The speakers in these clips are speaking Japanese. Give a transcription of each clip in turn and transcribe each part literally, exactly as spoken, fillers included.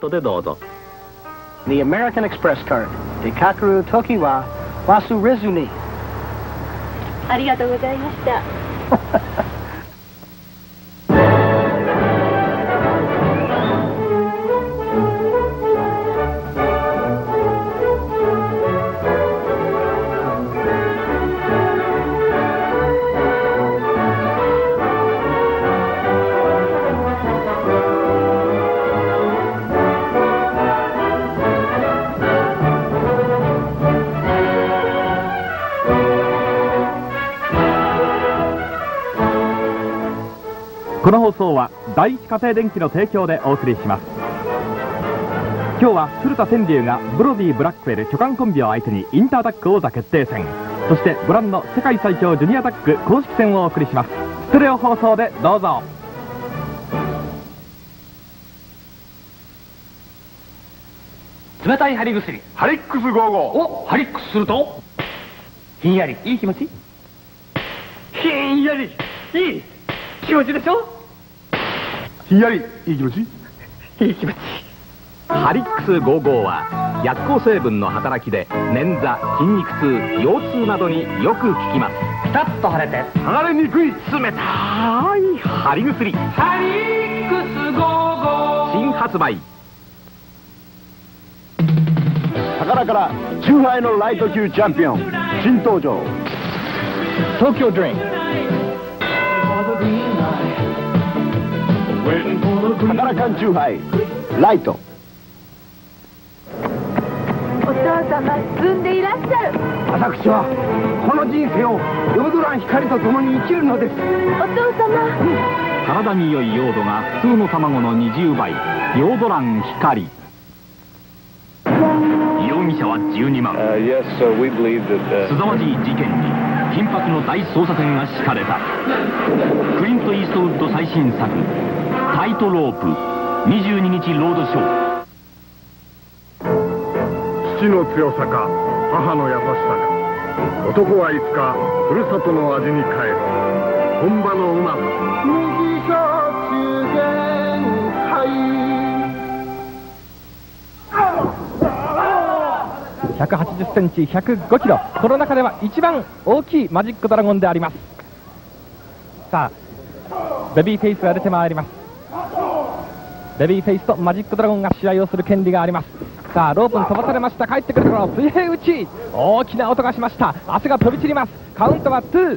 トでどうぞ。 The American Express card. Dekakeru Toki wa wasurezu ni. ありがとうございました。 この放送は第一家庭電機の提供でお送りします。今日は古田天竜がブロディ・ブラックウェル巨漢コンビを相手にインタータック王座決定戦、そしてご覧の世界最強ジュニアタック公式戦をお送りします。ステレオ放送でどうぞ。 冷たい貼り薬ハリックスごじゅうご。 おハリックスするとひんやりいい気持ち、ひんやりいい気持ちでしょ。 ひんやりいい気持ち、 いい気持ち。 ハリックスごじゅうごは薬効成分の働きで捻挫、筋肉痛、腰痛などによく効きます。 ピタッと腫れて剥がれにくい冷たい貼り薬ハリックスごじゅうご新発売。 宝からチューハイのライト級チャンピオン新登場、 東京ドリンク。 宝缶チューハイライト。 お父様進んでいらっしゃる。 私はこの人生をヨドラン光と共に生きるのです。 お父様。 体に良いヨードが普通の卵のにじゅうばい、ヨード卵光。容疑者はじゅうにまん。すざまじい事件に緊迫の大捜査線が敷かれた。クリント・イーストウッド最新作タイトロープ、にじゅうににちロードショー。 父の強さか母の優しさか、男はいつかふるさとの味に帰る。本場のうまさ。 ひゃくはちじゅっセンチ、ひゃくごキロ、この中では一番大きいマジックドラゴンであります。さあベビーフェイスが出てまいります。ベビーフェイスとマジックドラゴンが試合をする権利があります。さあロープに飛ばされました。帰ってくるところ水平打ち、大きな音がしました。足が飛び散ります。カウントはツー。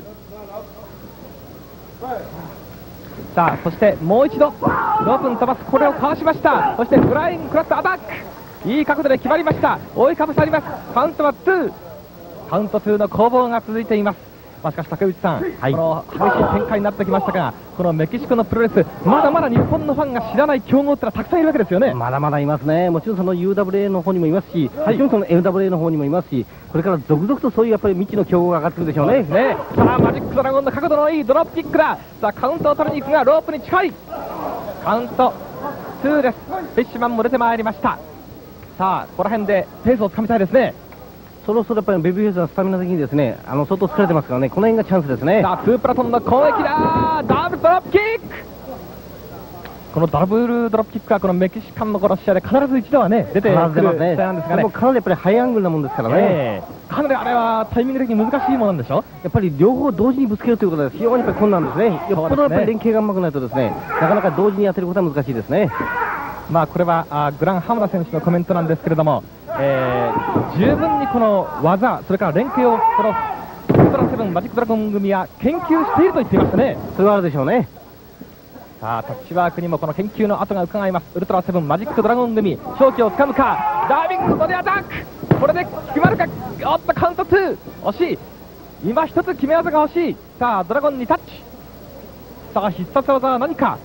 さあそしてもう一度ロープに飛ばす、これをかわしました。そしてフライングクラットアタック、いい角度で決まりました。追いかぶさります。カウントはツー。カウントツーの攻防が続いています。まあ、しかし竹内さん、はい、この激しい展開になってきましたが、このメキシコのプロレス、まだまだ日本のファンが知らない強豪ってのはたくさんいるわけですよね。 まだまだいますね。もちろんその ユーダブリューエー の方にもいますし、もちろんその エムダブリューエー の方にもいますし、これから続々とそういうやっぱり未知の強豪が上がってくるでしょうね。 ね、さあマジックドラゴンの角度のいいドロップキックだ。さあカウントを取りに行くがロープに近い。カウントツーです。フィッシュマンも出てまいりました。さあこの辺でペースをつかみたいですね。 そろそろやっぱりベビーフェイスはスタミナ的にですね、あの相当疲れてますからね、この辺がチャンスですね。 さあツープラトンの攻撃だ。ダブルドロップキック。このダブルドロップキックはこのメキシカンのこの試合で必ず一度はね出てくる試合なんですがね。でもかなりやっぱりハイアングルなもんですからね、 えー、かなりあれはタイミング的に難しいものなんでしょ。 やっぱり両方同時にぶつけるということは非常にやっぱり困難ですね。よっぽどやっぱり連携がうまくないとですね、なかなか同時に当てることは難しいですね。 まあこれはあグラン・ハムナ選手のコメントなんですけれども、えー、十分にこの技、それから連携をこのウルトラセブンマジックドラゴン組は研究していると言っていましたね。 それはあるでしょうね。 さあタッチワークにもこの研究の跡が伺います。ウルトラセブンマジックドラゴン組勝機をつかむか。ダービングボディアタック、これで決まるか。おっとカウントツー、惜しい。今一つ決め技が欲しい。さあドラゴンにタッチ。さあ必殺技は何か。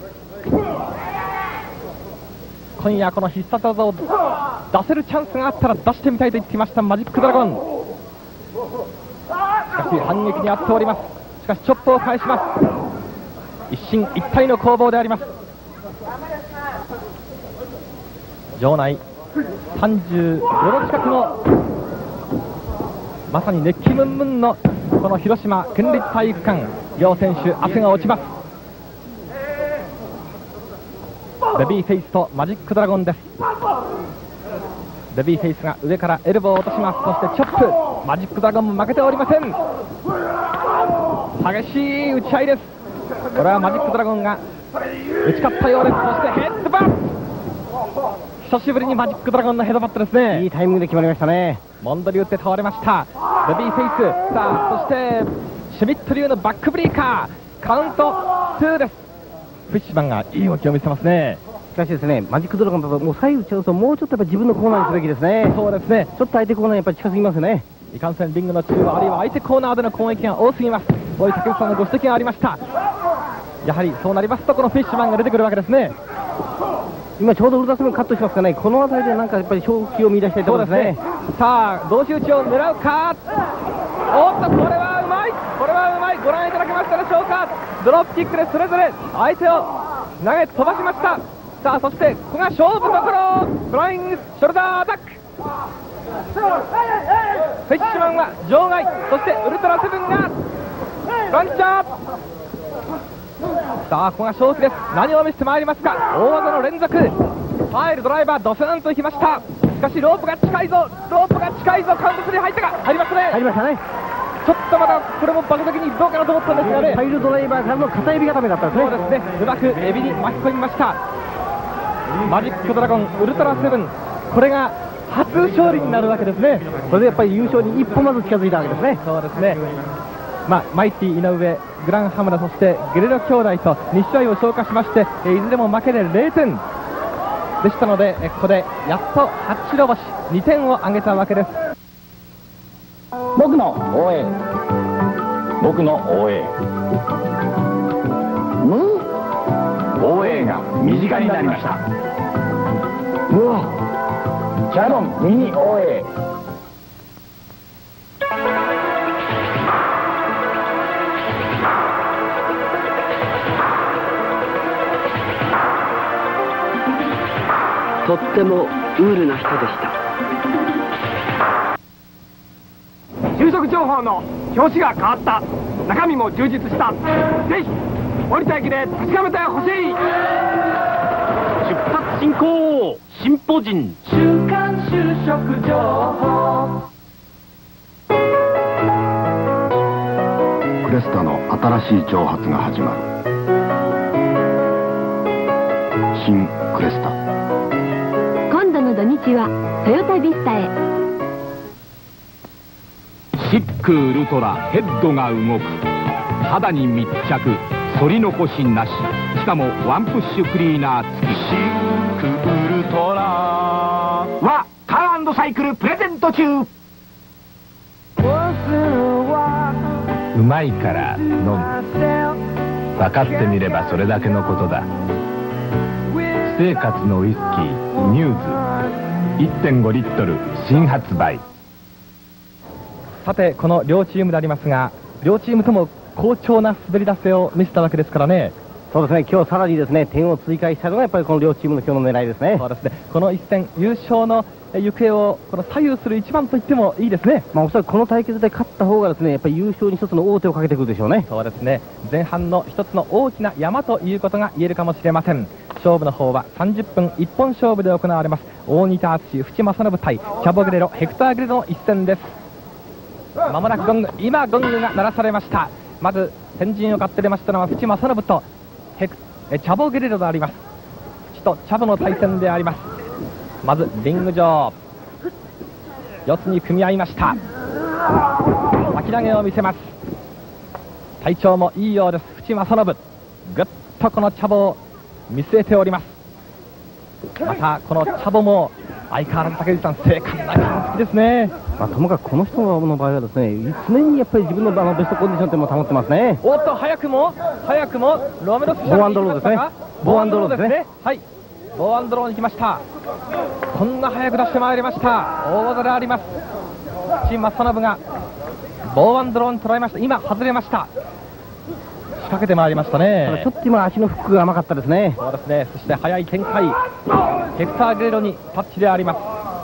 今夜この必殺技を出せるチャンスがあったら出してみたいと言っていましたマジックドラゴン。しかし反撃にあっております。しかしチョップを返します。一進一退の攻防であります。場内さんじゅうごど近くのまさに熱気ムンムンのこの広島県立体育館、両選手汗が落ちます。 ベビーフェイスとマジックドラゴンです。ベビーフェイスが上からエルボーを落とします。そしてチョップ、マジックドラゴンも負けておりません。激しい打ち合いです。これはマジックドラゴンが打ち勝ったようです。そしてヘッドバット、久しぶりにマジックドラゴンのヘッドバットですね。 いいタイミングで決まりましたね。 モンドリ打って倒れました。ベビーフェイス、さあそしてシュミット流のバックブリーカー、カウントツーです。フィッシュマンがいい動きを見せますね。 しかしですね、マジックドラゴンだともう左右打ち合うともうちょっとやっぱ自分のコーナーにすべきですね。 そうですね、 ちょっと相手コーナーにやっぱり近すぎますよね。 いかんせんリングの中央あるいは相手コーナーでの攻撃が多すぎます。大井武さんのご指摘がありました。やはりそうなりますとこのフィッシュマンが出てくるわけですね。 今ちょうどウルトラセブンカットしますからね、この辺りでなんかやっぱり勝機を見出したいところですね。 さあ同士打ちを狙うか。おっとこれはうまい、これはうまい、ご覧いただけましたでしょうか。ドロップキックでそれぞれ相手を投げ飛ばしました。さあそしてここが勝負どころ、フライングショルダーアタック。フィッシュマンは場外、そしてウルトラセブンがランチャー。さあここが勝負です。何を見せてまいりますか。大技の連続、ファイルドライバードスンといきました。しかしロープが近いぞ、ロープが近いぞ、カウントスリー入ったか。入りましたね、 入りましたね。 ちょっとまだこれもバカ的にどうかなと思ったんですがね、 ファイルドライバーからの片指固めだったんですね。 そうですね、うまくエビに巻き込みました。マジックドラゴンウルトラセブン、これが初勝利になるわけですね。 これでやっぱり優勝に一歩まず近づいたわけですね。 そうですね、まあ、マイティ井上、グランハムラ、そしてゲレロ兄弟とに試合を消化しまして、いずれも負けでれいてんでしたので、ここでやっと初白星にてんを挙げたわけです。 僕の応援、僕の応援、応援が身近になりました。うわ、キャノンミニ応援。 とってもウールな人でした。 就職情報の表紙が変わった、中身も充実した。ぜひ降りた駅で確かめてほしい。 出発進行、進歩人週刊就職情報。 クレスタの新しい挑発が始まる。新クレスタ。 今度の土日はトヨタビスタへ。 シックウルトラヘッドが動く。肌に密着、反り残しなし、しかもワンプッシュクリーナー付き。シックウルトラはカー&サイクルプレゼント中。 うまいから飲む。分かってみればそれだけのことだ。私生活のウイスキーミューズ いってんご リットル新発売。 さてこの両チームでありますが、両チームとも好調な滑り出せを見せたわけですからね。 そうですね、今日さらにですね点を追加したのがやっぱりこの両チームの今日の狙いですね。 そうですね、この一戦優勝の行方をこの左右する一番と言ってもいいですね。 まあおそらくこの対決で勝った方がですねやっぱり優勝に一つの王手をかけてくるでしょうね。 そうですね、前半の一つの大きな山ということが言えるかもしれません。勝負の方はさんじゅっぷん一本勝負で行われます。大仁田敦、淵正信対キャボグレロ、ヘクターグレロの一戦です。まもなくゴング、今ゴングが鳴らされました。まず先陣を買って出ましたのは淵正信とヘクえチャボゲレロであります。淵とチャボの対戦であります。まずリング上四つに組み合いました。巻き投げを見せます。体調もいいようです。淵正信、ぐっとこのチャボを見据えております。またこのチャボも相変わらず竹内さん精悍な感じですね。 まあ、ともかくこの人の場合はですね常にやっぱり自分のあのベストコンディションというのを保ってますね。 おっと早くも早くもロメロスボーアンドローですね。 ボーアンドローですね。はい、ボーアンドローに来ました。こんな早く出してまいりました。大技であります。チーム正信がボーアンドローに捉えました。今外れました。仕掛けてまいりましたね。 ちょっと今足のフックが甘かったですね。 そうですね。そして早い展開、ヘクター・ゲレロにタッチであります。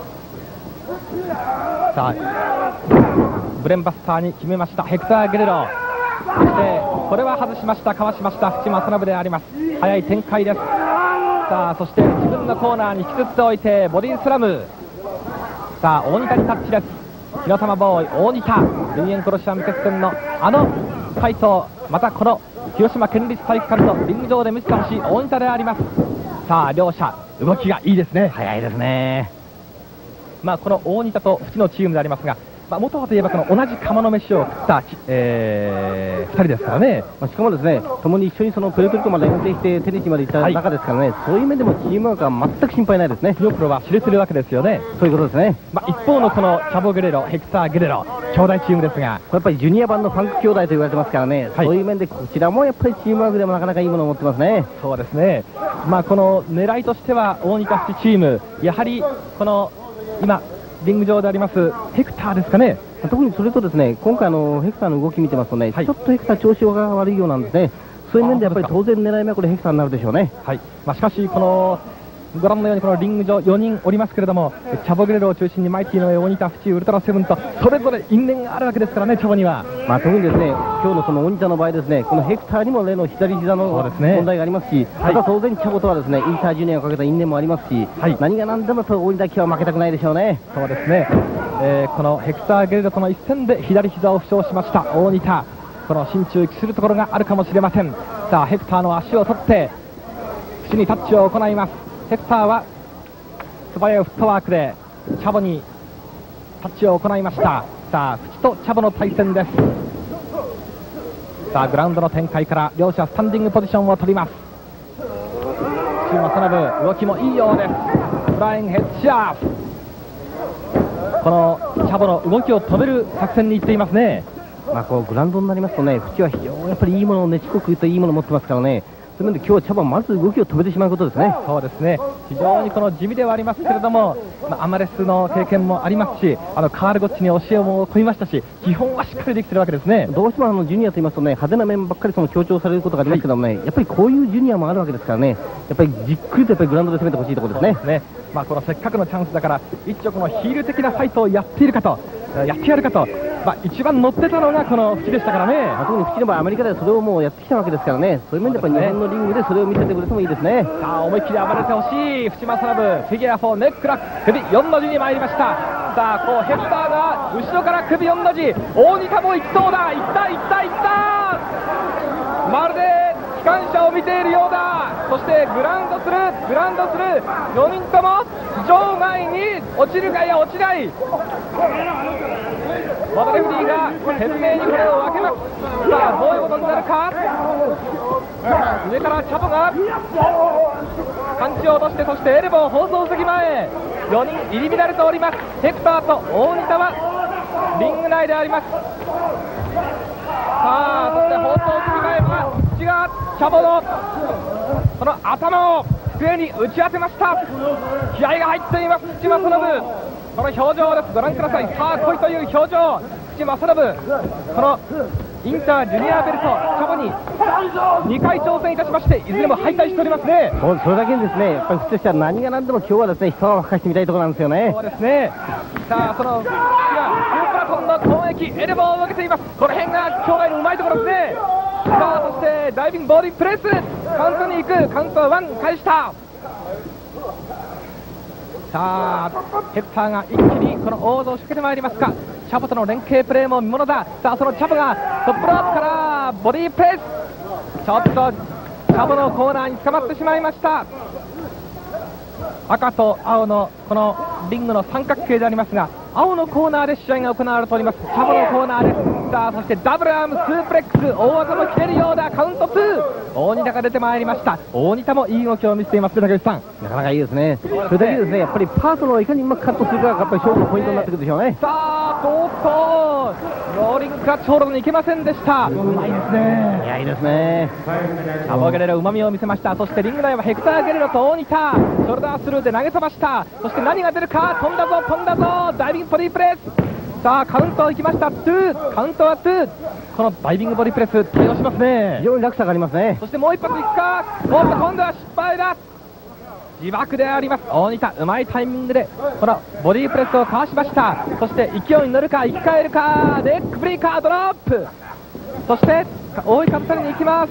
さあブレンバスターに決めましたヘクター・ゲレロ。そしてこれは外しました。かわしました淵正信であります。早い展開です。 さあそして自分のコーナーに引きずっておいてボディスラム。さあ大仁田にタッチです。火の玉ボーイ大仁田、ルミエンコロシアム決戦のあのファイトをまたこの広島県立体育館のリング上で見せてほしい大仁田であります。さあ両者動きがいいですね。 早いですね。 まあこの大仁田と淵のチームでありますが、まあ、元はといえばこの同じ釜の飯を食った、えー、ふたりですからね。 まあ、しかもですね、共に一緒にそのプレートリコまで遠征してテニスまで行った中ですからね、はい、そういう面でもチームワークは全く心配ないですね。 プロプロは知れてるわけですよね。 そういうことですね。 まあ、一方のこのチャボ・ゲレロ、ヘクター・ゲレロ兄弟チームですが、 やっぱりジュニア版のファンク兄弟と言われてますからね、はい、そういう面でこちらもやっぱりチームワークでもなかなかいいものを持ってますね。 そうですね。まあこの狙いとしては大仁田淵チーム、やはりこの今リング上でありますヘクターですかね。 特にそれとですね、今回のヘクターの動き見てますとね、はい、ちょっとヘクター調子が悪いようなんですね。そういう面でやっぱり当然狙い目はこれヘクターになるでしょうね。 はい。まあしかしこのご覧のようにこのリング上よにんおりますけれども、チャボ・ゲレロを中心にマイティの上大仁田淵ウルトラセブンとそれぞれ因縁があるわけですからね、チャボには。 まあ特にですね、今日のその大仁田の場合ですね、このヘクターにも例の左膝の問題がありますし、また当然チャボとはですねインタージュニアをかけた因縁もありますし、はい、何が何でも大仁田家は負けたくないでしょうね。 そうですね。えー、このヘクター・ゲレロとの一戦で左膝を負傷しました大仁田、この心中期するところがあるかもしれません。さあヘクターの足を取って口にタッチを行います。ヘクターは素早いフットワークでチャボにタッチを行いました。さあ淵とチャボの対戦です。さあグラウンドの展開から両者スタンディングポジションを取ります。淵もその分動きもいいようです。フライングヘッドシャーフ、このチャボの動きを止める作戦にいっていますね。 まあこうグラウンドになりますとね、淵は非常にやっぱりいいものをねちこくといいものを持ってますからね、そういう面で今日はチャボはまず動きを止めてしまうことですね。 そうですね。非常にこの地味ではありますけれども、まあ、アマレスの経験もありますし、あのカールゴッチに教えも込みましたし、基本はしっかりできてるわけですね。 どうしてもあのジュニアと言いますとね、派手な面ばっかりその強調されることがありますけどもね、はい、やっぱりこういうジュニアもあるわけですからね、やっぱりじっくりとやっぱりグラウンドで攻めてほしいところですね。 そうですね。まあこのせっかくのチャンスだから一丁このヒール的なファイトをやっているかと、やってやるかと、まあ、一番乗ってたのがこの淵でしたからね。 特に淵の場合アメリカではそれをもうやってきたわけですからね、そういう面でやっぱり日本のリングでそれを見せてくれてもいいですね。 さあ思いっきり暴れてほしい淵正信、フィギュアフォーネックラック首よんの字に参りました。さあこうヘクターが後ろから首よんの字、大仁田もいきそうだ、いったいったいった、まるで機関車を見ているようだ。そしてグラウンドするグラウンドするよにんとも場外に落ちるかいや落ちない。またレフェリーが懸命にこれを分けます。さあどういうことになるか。上からチャボがパンチを落として、そしてエルボー放送席前よにん入り乱れております。ヘクターと大仁田はリング内であります。さあそして放送席前は内がチャボのこの頭を机に打ち当てました。気合が入っています淵正信、この表情です。ご覧ください。さあ来いという表情、淵正信、このインタージュニアベルトチャボににかい挑戦いたしまして、いずれも敗退しておりますね。 そ, それだけにですね、やっぱり淵としては何が何でも今日はですね一泡吹かしてみたいところなんですよね。 そうですね。さあその淵がスーパートンの攻撃エルボーを受けています。この辺が兄弟のうまいところですね。さあそしてダイビングボディプレス、カウントに行く、カウントはワン返した。さあヘクターが一気にこの大技を仕掛けてまいりますか。チャボとの連携プレーも見ものだ。さあそのチャボがトップロープからボディプレス、ちょっとチャボのコーナーに捕まってしまいました。赤と青のこのリングの三角形でありますが、青のコーナーで試合が行われております。チャボのコーナーです。さあそしてダブルアームスープレックス、大技も切れるようだ。カウントツー、大仁田が出てまいりました。大仁田もいい動きを見せています。竹内さん、 なかなかいいですね。それだけですね、やっぱりパートナーをいかにうまくカットするかがやっぱり勝負のポイントになってくるでしょうね。 さあおっとローリングクラッチホールドに行けませんでした。うまいですね。 いやいいですね。 チャボゲレロうまみを見せました。そしてリング内はヘクター・ゲレロと大仁田、ショルダースルーで投げ飛ばした。そして何が出るか、飛んだぞ飛んだぞ、ダイビングボディプレス。さあカウントいきました。ツー、カウントはツー。このダイビングボディプレス対応しますね。 非常に落差がありますね。 そしてもう一発いくか。おっと今度は失敗だ。自爆であります。大仁田うまいタイミングでこのボディプレスをかわしました。そして勢いに乗るか生き返るか、ネックブリーカードロップ、そして覆いかぶさりに行きます。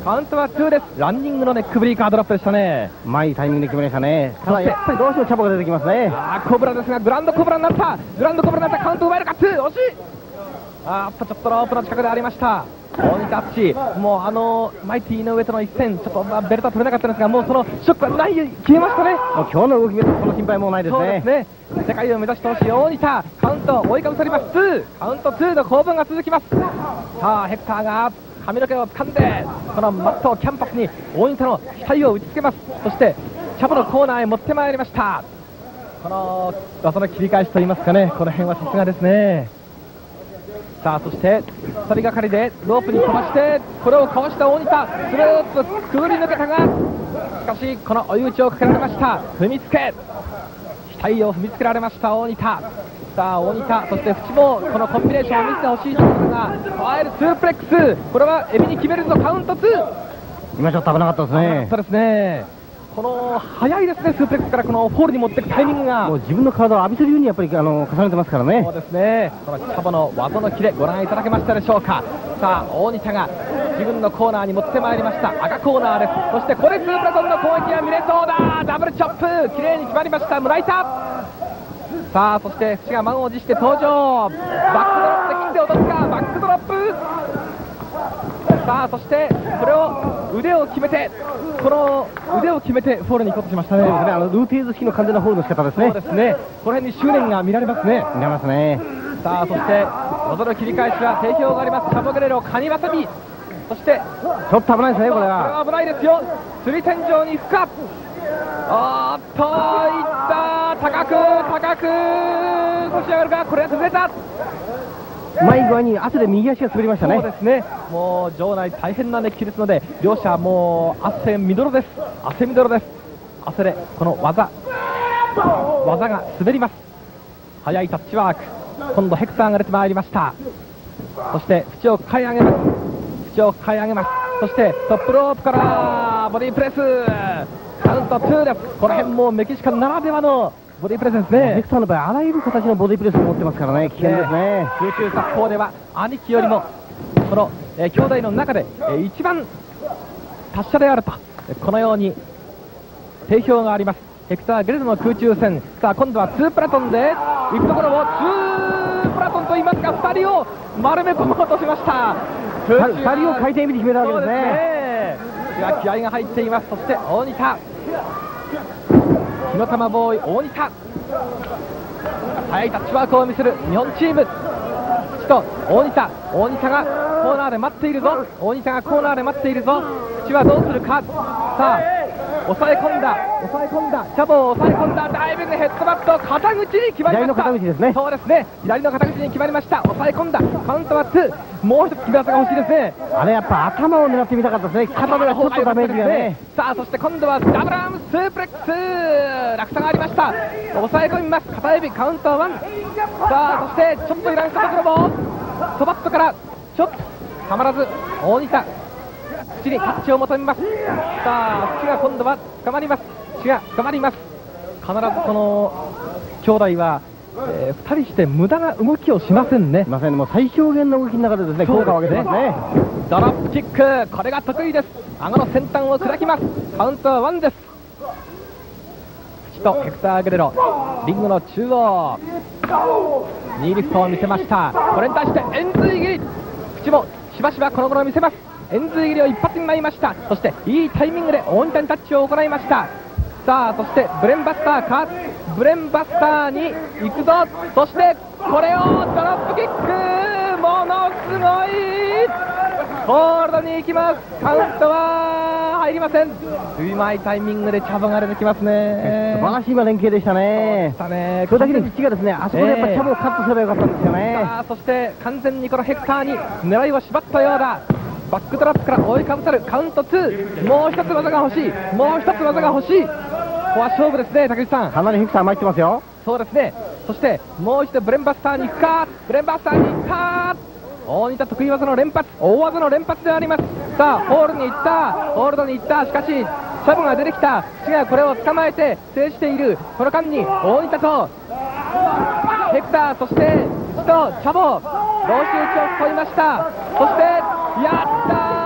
カウントはツーです。ランニングのネックブリーカードロップでしたね。 うまいタイミングで決めましたね。ただやっぱりどうしてもチャボが出てきますね。 あーコブラですがグランドコブラになった。グランドコブラになった。カウント奪えるか。ツー惜しい。あーっとちょっとロープの近くでありました。大仁田敦、もうあのマイティの上との一戦、ちょっとまあベルトは取れなかったんですが、もうそのショックはない、消えましたね。 もう今日の動き見るとこの心配もうないですね。 そうですね。世界を目指してほしい大仁田、カウント追いかぶさります。ツーカウントツーの攻防が続きます。さあヘクターが髪の毛を掴んでこのマットキャンパスに大仁田の額を打ちつけます。そしてチャボのコーナーへ持ってまいりました。この技の切り返しといいますかね、この辺はさすがですね。さあそしてふたりがかりでロープに飛ばしてこれをかわした大仁田、スルーッとくぐり抜けたが、しかしこの追い打ちをかけられました。踏みつけ額を踏みつけられました大仁田。さあ大仁田、そして淵もこのコンビネーションを見せてほしいところですが、加えるスープレックス、これはエビに決めるぞ。カウントツー。 今ちょっと危なかったですね。 そうですね。この早いですね、スープレックスからこのフォールに持っていくタイミングが、 もう自分の体を浴びせるようにやっぱりあの重ねてますからね。 そうですね。このチャボの技のキレご覧いただけましたでしょうか。さあ大仁田が自分のコーナーに持ってまいりました。赤コーナーです。そしてこれスープラトンの攻撃は見れそうだ。ダブルチョップ、綺麗に決まりました村井田。さあそして淵が満を持して登場。バックドロップで切って落とすか。バックドロップ。さあそしてこれを腕を決めて、この腕を決めてフォールに行こうとしましたね。 そうですね、あのルーティーズ式の完全なフォールの仕方ですね。 そうですね。この辺に執念が見られますね。 見られますね。 さあそして技の切り返しは定評があります。チャボゲレロカニワサビ。そしてちょっと危ないですねこれは。 これは危ないですよ。釣り天井に深く、あーっといった高く高く腰上がるが、これは崩れた。 うまい具合に汗で右足が滑りましたね。 そうですね。もう場内大変な熱気ですので、両者もう汗みどろです。汗みどろです。汗でこの技技が滑ります。速いタッチワーク。今度ヘクターが出てまいりました。そして縁を買い上げます。縁を買い上げます。そしてトップロープからボディプレス、カウントツーです。この辺もメキシカならではのボディプレスですね。 ヘクターの場合あらゆる形のボディプレスを持ってますからね、危険ですね。 空中殺法では兄貴よりもこの、えー、兄弟の中で、えー、一番達者であると、このように定評がありますヘクター・ゲレルの空中戦。さあ今度はツープラトンで行くところをツープラトンと言いますか、ふたりを丸め込もうとしました。 ふたりを回転見て決めたわけですね。 そうですね。気合が入っています。そして大仁田、火の玉ボーイ大仁田、速いタッチワークを見せる日本チーム。口と大仁田、大仁田がコーナーで待っているぞ。大仁田がコーナーで待っているぞ。口はどうするか。さあ抑え込んだ抑え込んだチャボを抑え込んだ。ダイビングヘッドバット肩口に決まりました。 左の肩口ですね。 そうですね、左の肩口に決まりました。抑え込んだ。カウントはツー。もう一つ決め技が欲しいですね。 あれやっぱ頭を狙ってみたかったですね。肩ではちょっとダメージがね。 さあそして今度はダブルアームスープレックス、落差がありました。抑え込みます。片指カウントワン。さあそしてちょっといらんしたところもソバットからちょっとたまらず大仁田、口にタッチを求めます。さあ口が今度は捕まります。口が捕まります。必ずこの兄弟は、えー、ふたりして無駄な動きをしませんね。 まさにもう最小限の動きの中でですね、効果を上げてますね。 ドロップキック、これが得意です。顎の先端を砕きます。カウントはワンです。口とヘクター・ゲレロ、リングの中央ニーリフトを見せました。これに対して円髄切り、口もしばしばこの頃見せます。円髄切りを一発に舞いました。そしていいタイミングで大仁田にタッチを行いました。さあそしてブレンバスターか、ブレンバスターに行くぞ。そしてこれをドロップキック、ものすごいホールドに行きます。カウントは入りません。うまいタイミングでチャボが出てきますね。 素晴らしい連携でしたね。 そうでしたね。 それだけで口がですね、あそこでやっぱチャボをカットすればよかったんですよね。 さあそして完全にこのヘクターに狙いを絞ったようだ。バックドラップから覆いかぶさるカウントツー。もう一つ技が欲しい、もう一つ技が欲しい。ここは勝負ですね、竹内さん。 かなりヘクター参ってますよ。 そうですね。そしてもう一度ブレンバスターに行くか、ブレンバスターに行くか。大仁田得意技の連発、大技の連発であります。さあホールに行った、ホールドに行った。しかしシャボが出てきた。口がこれを捕まえて制している。この間に大仁田とヘクター、そして口とチャボ、同士打ちを取りました。そしてやったー、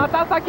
肩先、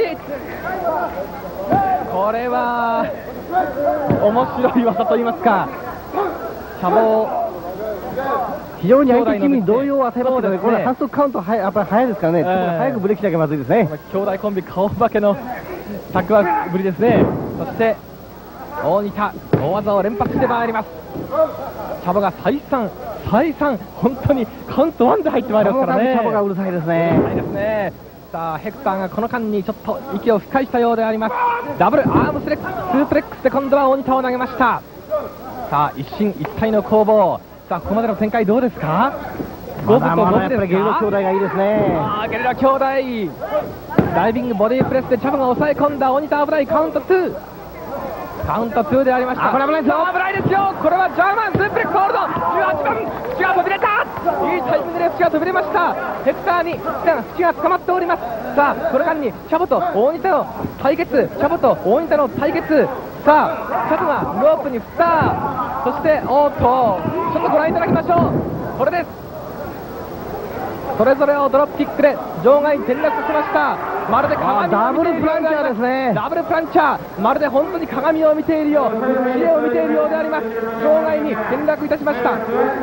これは面白い技といいますか、シャボ非常に相手チームに動揺を与えますけどね、これ反則カウントはやっぱり早いですからね、早くブレーキしなきゃまずいですね。 兄弟コンビ顔負けのタックワークぶりですね。そして大仁田、大技を連発してまいります。シャボが再三再三本当にカウントワンで入ってまいりますからね。 シャボがうるさいですね。 うるさいですね。さあヘクターがこの間にちょっと息を吹き返したようであります。ダブルアームスレックススープレックスで今度は大仁田を投げました。さあ一進一退の攻防。さあここまでの展開どうですか。 まだまだやっぱりゲリラ兄弟がいいですね。 あーゲリラ兄弟、ダイビングボディプレスでチャボが抑え込んだ。大仁田危ない。カウントツー、カウントツーでありました。 これ危ないですよ。 危ないですよ。これはジャーマンスープレックスホールド。じゅうはちばん口が飛び出た。いいタイミングで口が飛び出ました。ヘクターに口が捕まっております。さあこの間にシャボと大仁田の対決、シャボと大仁田の対決。さあシャボがロープに振った。そしておーっとちょっとご覧いただきましょう。これです。それぞれをドロップキックで場外に転落させました。まるで鏡ダブルプランチャーですね。 ダブルプランチャー、まるで本当に鏡を見ているよう、知恵を見ているようであります。場外に転落いたしました。と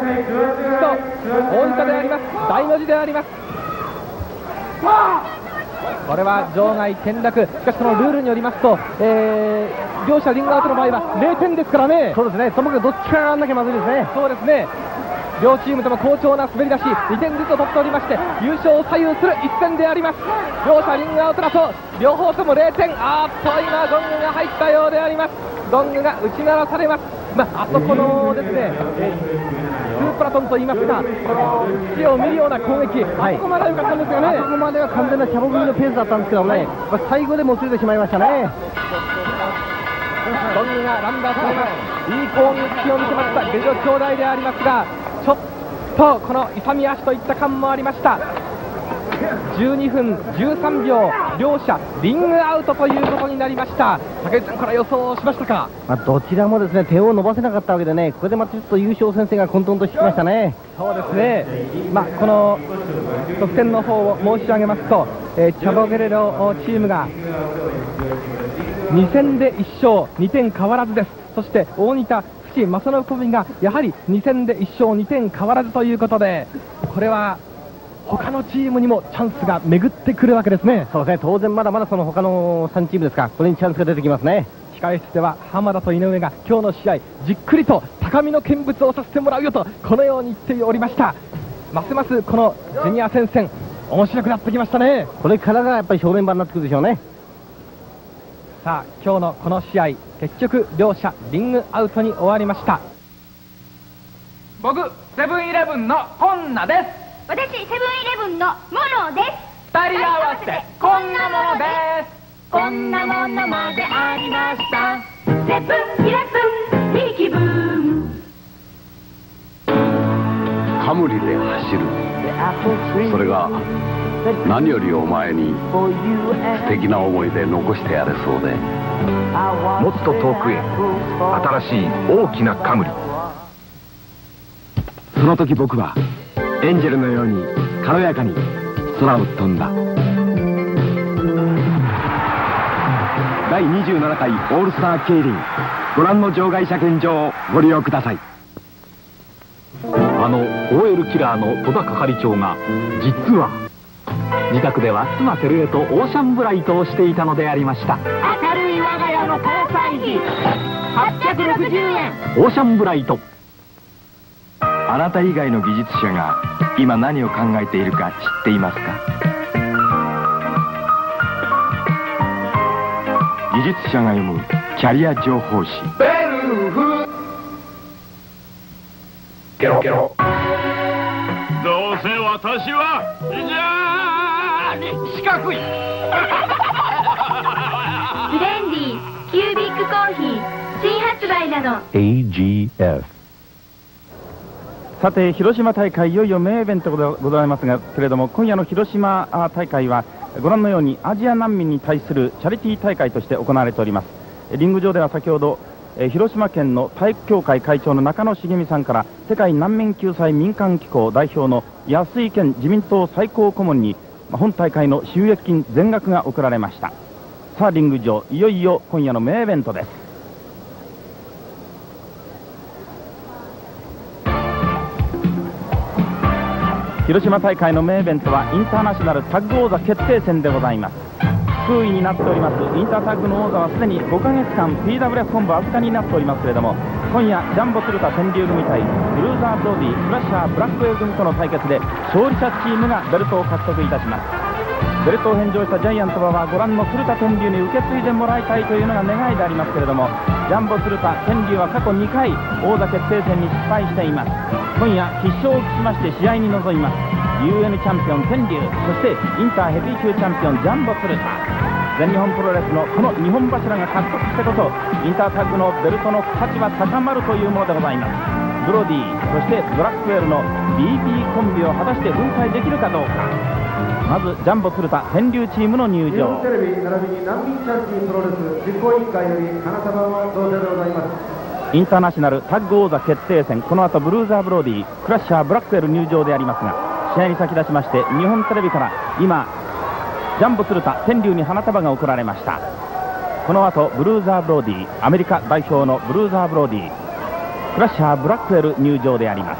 大分であります。大の字であります。これは場外転落。しかしそのルールによりますと、えー、両者リングアウトの場合はれいてんですからね。 そうですね。ともかくどっちからやらなきゃまずいですね。 そうですね。両チームとも好調な滑り出し、にてんずつを取っておりまして、優勝を左右する一戦であります。両者リングアウトだと両方ともれいてん。あーっと今ゴングが入ったようであります。ゴングが打ち鳴らされます。まあ、あそこのですね、えー、スープラトンといいますか、火を見るような攻撃、はい、あそこまでは良かったんですよね。 あそこまでは完全なシャボ組のペースだったんですけどね、まあ、最後でもついてしまいましたね。 ゴングがランダーされます。いい攻撃を見せましたゲリラ兄弟でありますが、ちょっとこの勇み足といった感もありました。じゅうにふんじゅうさんびょう、両者リングアウトということになりました。竹内さんから予想しましたか。 まあ、どちらもですね手を伸ばせなかったわけでね、ここでまたちょっと優勝戦線が混沌としてきましたね。 そうですね。まあ、この得点の方を申し上げますと、えー、チャボゲレロチームがに戦でいっ勝、にてん変わらずです。そして大仁田伏正信コンビがやはりに戦でいっ勝、にてん変わらずということで、これは他のチームにもチャンスが巡ってくるわけですね。 そうですね。当然まだまだその他のさんチームですか、これにチャンスが出てきますね。 控室では浜田と井上が今日の試合じっくりと高みの見物をさせてもらうよとこのように言っておりました。ますますこのジュニア戦線面白くなってきましたね。 これからがやっぱり正念場になってくるでしょうね。 さあ今日のこの試合、結局両者リングアウトに終わりました。 僕セブンイレブンのコンナです。 私セブンイレブンのモロです。 二人合わせてこんなものです。こんなものまでありました。 セブンイレブンいい気分。 カムリで走る、それが何よりお前に素敵な思い出残してやれそうで。 もっと遠くへ新しい大きなカムリ。 その時僕はエンジェルのように軽やかに空を飛んだ。だいにじゅうななかいオールスター競輪、ご覧の場外車検場をご利用ください。 あの オーエル キラーの戸田係長が実は自宅では妻テルエとオーシャンブライトをしていたのでありました。 明るい我が家の交際費はっぴゃくろくじゅうえん。 オーシャンブライト。 あなた以外の技術者が今何を考えているか知っていますか。技術者が読むキャリア情報誌ベルフケロケロ。 どうせ私は非常に四角いブレンディー、キュービックコーヒー新発売なの。 エージーエフ。 さて広島大会いよいよメインイベントでございますがけれども、今夜の広島大会はご覧のようにアジア難民に対するチャリティー大会として行われております。リング上では先ほど広島県の体育協会会長の中野茂美さんから、世界難民救済民間機構代表の安井健自民党最高顧問に本大会の収益金全額が贈られました。さあリング上、いよいよ今夜の名イベントです。広島大会の名イベントはインターナショナルタッグ王座決定戦でございます。空位になっておりますインタータッグの王座はすでにごかげつかん ピーダブリューエフ 本部預かりになっておりますけれども、今夜ジャンボ鶴田天竜組対ブルーザーブロディクラッシャーブラックウェル組との対決で勝利者チームがベルトを獲得いたします。ベルトを返上したジャイアント馬はご覧の鶴田天竜に受け継いでもらいたいというのが願いでありますけれども、ジャンボ鶴田天竜は過去にかい王座決定戦に失敗しています。今夜必勝を期しまして試合に臨みます。 ユーエヌ チャンピオン天竜、そしてインターヘビー級チャンピオンジャンボ鶴田、全日本プロレスのこのにほん柱が獲得してこそインタータッグのベルトの価値は高まるというものでございます。ブロディそしてブラックウェルの ビービー コンビを果たして粉砕できるかどうか。まずジャンボ鶴田天竜チームの入場。日本テレビ並びに難民チャンピオンプロレス実行委員会より花束の贈呈でございます。インターナショナルタッグ王座決定戦、この後ブルーザーブロディクラッシャーブラックウェル入場でありますが、試合に先立ちまして日本テレビから今ジャンボ鶴田天竜に花束が贈られました。この後ブルーザーブロディアメリカ代表のブルーザーブロディクラッシャーブラックウェル入場であります。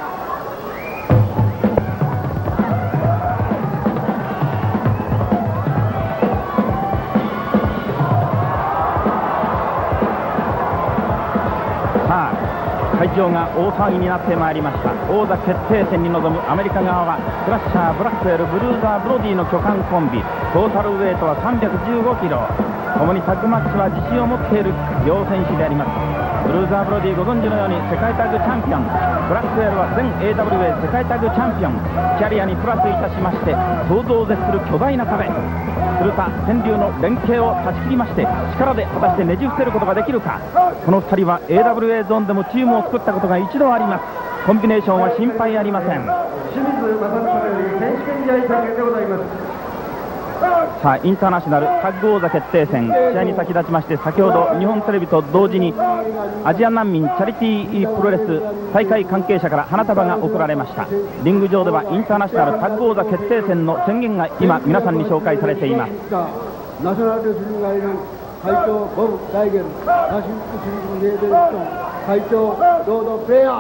会場が大騒ぎになってまいりました。王座決定戦に臨むアメリカ側はクラッシャーブラックウェルブルーザーブロディの巨漢コンビ、トータルウェイトはさんびゃくじゅうごキロ、共にタッグマッチは自信を持っている両選手であります。ブルーザーブロディご存知のように世界タッグチャンピオン、ブラックウェルは全 エーダブリューエー 世界タッグチャンピオン、キャリアにプラスいたしまして想像を絶する巨大な壁、鶴田天竜の連携を断ち切りまして力で果たしてねじ伏せることができるか。このふたりは エーダブリューエー ゾーンでもチームを作ったことが一度あります。コンビネーションは心配ありません。清水正孝より選手権試合対決でございます。さあインターナショナルタッグ王座決定戦、試合に先立ちまして先ほど日本テレビと同時にアジア難民チャリティープロレス大会関係者から花束が贈られました。リング上ではインターナショナルタッグ王座決定戦の宣言が今皆さんに紹介されています。 ナショナルレスリングアイラン会長ボブ・ダイゲル、ナシング・シリング・ゲーデルストン会長ロード・プレイヤー。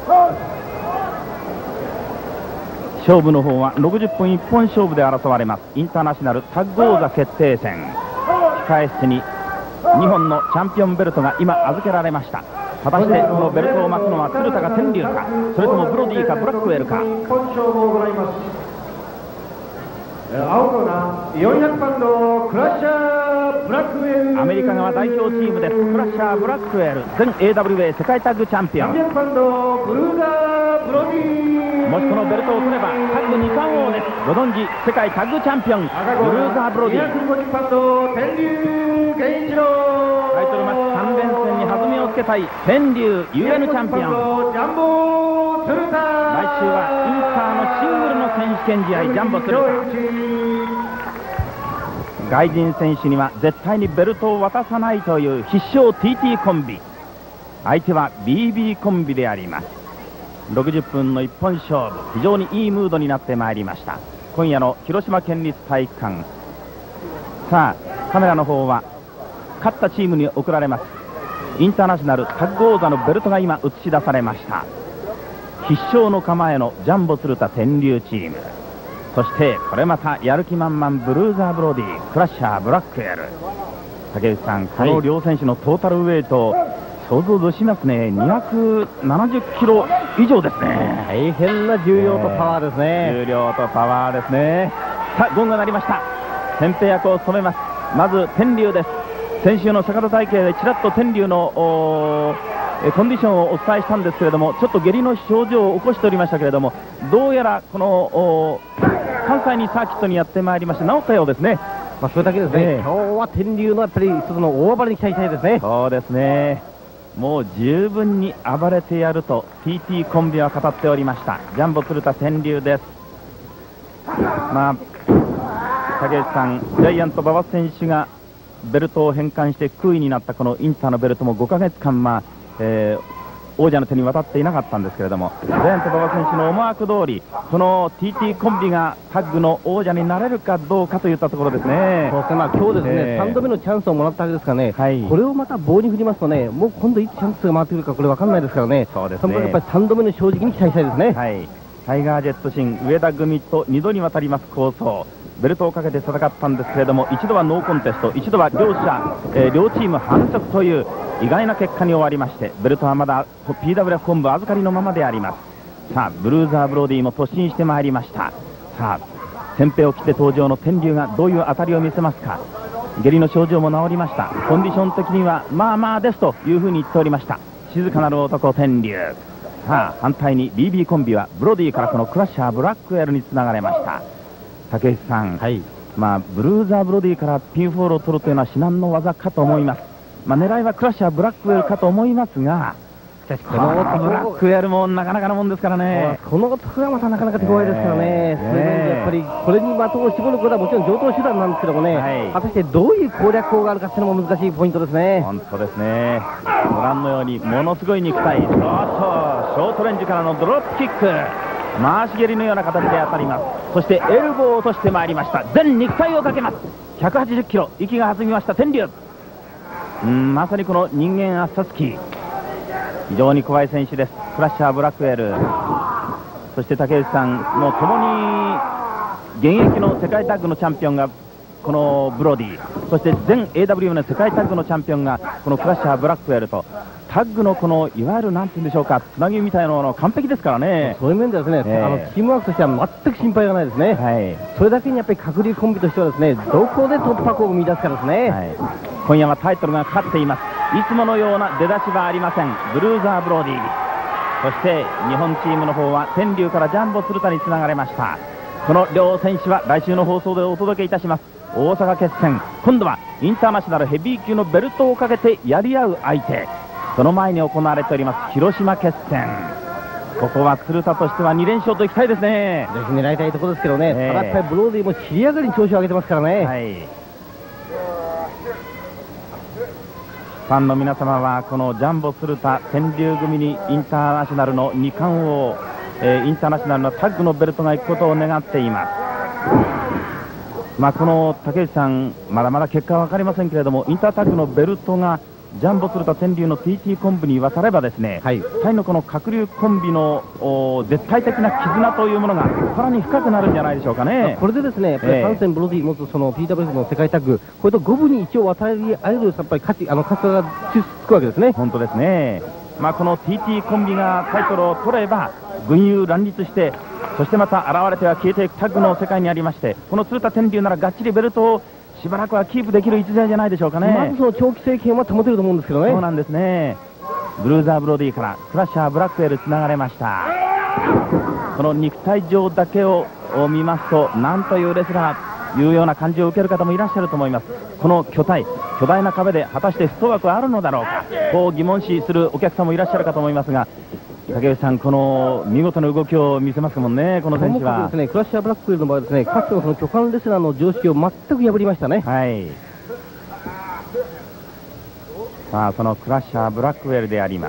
勝負の方はろくじゅっぷん一本勝負で争われます。インターナショナルタッグ王座決定戦、控え室ににほんのチャンピオンベルトが今預けられました。果たしてこのベルトを巻くのは鶴田か天竜か、それともブロディかブラックウェルか。 一本勝負を行います。青コーナーよんひゃくパウンドクラッシャーブラックウェル、 アメリカ側代表チームです。クラッシャーブラックウェル全 エーダブリューエー 世界タッグチャンピオン、 さんびゃくパウンドブルーザーブロディ、 もしこのベルトを取ればタッグに冠王です。ご存知世界タッグチャンピオンブルーザーブロディ、 にひゃくごじゅうパウンド天竜源一郎、 タイトルマッチさん連戦に弾みをつけたい天竜 ユーエヌ チャンピオン、 ジャンボ鶴田、 来週はインターのシングルの選手権試合ジャンボ鶴田。外人選手には絶対にベルトを渡さないという必勝 ティーティー コンビ、相手は ビービー コンビであります。ろくじゅっぷんの一本勝負、非常にいいムードになってまいりました。今夜の広島県立体育館、さあカメラの方は勝ったチームに贈られますインターナショナルタッグ王座のベルトが今映し出されました。必勝の構えのジャンボ鶴田天竜チーム、そしてこれまたやる気満々ブルーザーブロディクラッシャーブラックウェル。竹内さん、この両選手のトータルウェイト、想像としますね。にひゃくななじゅっキロ以上ですね。 大変な重量とパワーですね。 重量とパワーですね。さあゴンが鳴りました。先兵役を務めますまず天竜です。先週の坂田体系でちらっと天竜のコンディションをお伝えしたんですけれども、ちょっと下痢の症状を起こしておりましたけれども、どうやらこの関西にサーキットにやってまいりまして治ったようですね。 まあそれだけですね、えー、今日は天竜のやっぱり一つの大暴れに期待したいですね。 そうですね、もう十分に暴れてやると ティーティー コンビは語っておりました。ジャンボ鶴田天竜です。まあ竹内さん、ジャイアント馬場選手がベルトを返還して空位になったこのインターのベルトもごかげつかん、まあえー、 王者の手に渡っていなかったんですけれども、ジャイアント馬場選手の思惑通りこの ティーティー コンビがタッグの王者になれるかどうかといったところですね。 そうですね、まあ、今日ですね、えー、さんどめのチャンスをもらったわけですからね、はい、これをまた棒に振りますとね、もう今度いつチャンスが回ってくるかこれ分かんないですからね。そうですね、やっぱりさんどめの正直に期待したいですね。はい、 タイガー・ジェットシン上田組とにどにわたります構想、ベルトをかけて戦ったんですけれども、一度はノーコンテスト、一度は両者、えー、両チーム反則という意外な結果に終わりまして、ベルトはまだ ピーダブリューエフ 本部預かりのままであります。さあブルーザー・ブロディも突進してまいりました。さあ先兵を切って登場の天竜がどういう当たりを見せますか。下痢の症状も治りました。コンディション的にはまあまあですというふうに言っておりました。静かなる男天竜。さあ反対に ビービー コンビはブロディからこのクラッシャーブラックウェルにつながれました。竹内さん、はい、まあブルーザー・ブロディからピンフォールを取るというのは至難の技かと思います。まあ狙いはクラッシャーブラックウェルかと思いますが、しかしこのブラックウェルもなかなかなもんですからね。 この男がまたなかなか手強いですからね。それでやっぱりこれに的を絞ることはもちろん上等手段なんですけどもね、はい、果たしてどういう攻略法があるかっていうのも難しいポイントですね。 本当ですね。ご覧のようにものすごい肉体、そうそうショートレンジからのドロップキック、回し蹴りのような形で当たります。そしてエルボーを落としてまいりました。全肉体をかけます。ひゃくはちじゅっキロ、息が弾みました天竜。うん、まさにこの人間圧殺機、非常に怖い選手です。クラッシャーブラックウェル、そして竹内さんもともに現役の世界タッグのチャンピオンがこのブロディ、そして全 エーダブリュー の世界タッグのチャンピオンがこのクラッシャーブラックウェルと、タッグのこのいわゆるなんて言うんでしょうか、つなぎみたいなもの完璧ですからね。 そういう面ではですね、えー、あのチームワークとしては全く心配がないですね。はい、それだけにやっぱり鶴竜コンビとしてはですね、どこで突破口を見出すかですね。はい、 今夜はタイトルがかかっています。いつものような出だしはありません。ブルーザー・ブロディ、そして日本チームの方は天竜からジャンボ鶴田につながれました。この両選手は来週の放送でお届けいたします。大阪決戦、今度はインターナショナルヘビー級のベルトをかけてやり合う相手、その前に行われております広島決戦、ここは鶴田としてはに連勝といきたいですね。 ぜひ狙いたいところですけどね、えー、ただやっぱりブローディも尻上がりに調子を上げてますからね。はい、ファンの皆様はこのジャンボ鶴田天竜組にインターナショナルのに冠王、えー、インターナショナルのタッグのベルトが行くことを願っています。まあこの竹内さん、まだまだ結果は分かりませんけれども、インタータッグのベルトがジャンボ鶴田天竜の ティーティー コンビに渡ればですね、はい、タイのこの鶴竜コンビの絶対的な絆というものがさらに深くなるんじゃないでしょうかね。これでですね、やっぱりハンセンブロディ持つその ピーダブリューエフ の世界タッグ、これと五分に一応与えられるやっぱり価値、あの価値がつくわけですね。 本当ですね。まあこの ティーティー コンビがタイトルを取れば群雄乱立して、そしてまた現れては消えていくタッグの世界にありまして、この鶴田天竜ならがっちりベルトをしばらくはキープできる一材じゃないでしょうかね。 まずその長期政権は保てると思うんですけどね。 そうなんですね。ブルーザー・ブロディからクラッシャー・ブラックウェルつながれました。この肉体上だけを見ますと、なんというレスラーいうような感じを受ける方もいらっしゃると思います。この巨体巨大な壁で果たしてフットワークはあるのだろうか、こう疑問視するお客さんもいらっしゃるかと思いますが、竹内さん、この見事な動きを見せますもんね、この選手は。 ですね、クラッシャーブラックウェルの場合ですね、かつてのその巨漢レスラーの常識を全く破りましたね。はい。 さあそのクラッシャーブラックウェルであります。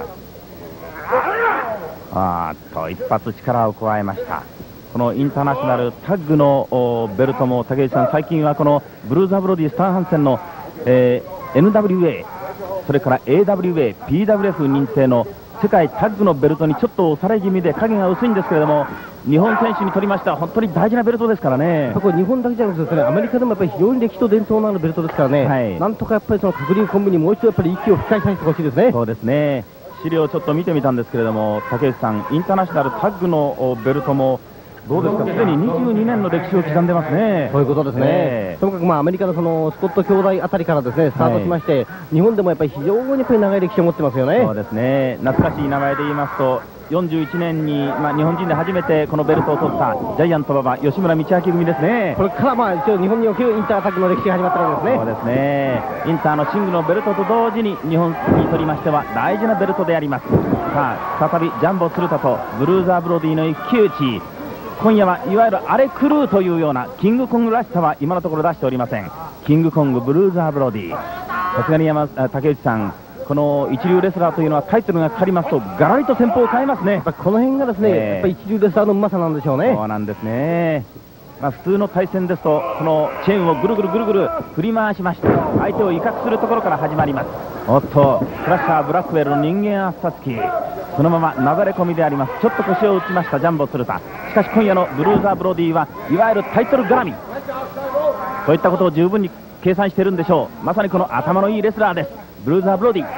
あーっと一発力を加えました。このインターナショナルタッグのベルトも竹内さん、最近はこのブルーザー・ブロディ、スタン・ハンセンの、えー、エヌダブリューエー、それから エーダブリューエー、ピーダブリューエフ 認定の世界タッグのベルトにちょっと押され気味で影が薄いんですけれども、日本選手にとりましては本当に大事なベルトですからね。 これ日本だけじゃなくてですね、アメリカでもやっぱり非常に歴史と伝統のあるベルトですからね、はい、なんとかやっぱりその鶴竜コンビにもう一度やっぱり息を吹き返させてほしいですね。 そうですね。資料をちょっと見てみたんですけれども、竹内さん、インターナショナルタッグのベルトもどうですか、すでににじゅうにねんの歴史を刻んでますね。 そういうことですね。えー、ともかくまあアメリカのそのスコット兄弟あたりからですねスタートしまして、はい、日本でもやっぱり非常にやっぱり長い歴史を持ってますよね。 そうですね。懐かしい名前で言いますと、よんじゅういちねんに、まあ、日本人で初めてこのベルトを取ったジャイアント馬場吉村道明組ですね。 これからまあ一応日本におけるインタータッグの歴史が始まったわけですね。 そうですね。インターのシングルのベルトと同時に日本にとりましては大事なベルトであります。さあ再びジャンボ鶴田とブルーザー・ブロディの一騎打ち。今夜はいわゆる荒れ狂うというようなキングコングらしさは今のところ出しておりません。キングコングブルーザー・ブロディ、さすがに山竹内さん、 この一流レスラーというのはタイトルがかかりますとガラリと戦法を変えますね。やっぱこの辺がですね、えー、やっぱり一流レスラーのうまさなんでしょうね。 そうなんですね。まあ、普通の対戦ですとこのチェーンをぐるぐるぐるぐる振り回しまして相手を威嚇するところから始まります。おっとクラッシャーブラックウェルの人間圧殺機そのままなだれ込みであります。ちょっと腰を打ちましたジャンボ鶴田。しかし今夜のブルーザーブロディはいわゆるタイトル絡みそういったことを十分に計算しているんでしょう。まさにこの頭のいいレスラーですブルーザーブロディ。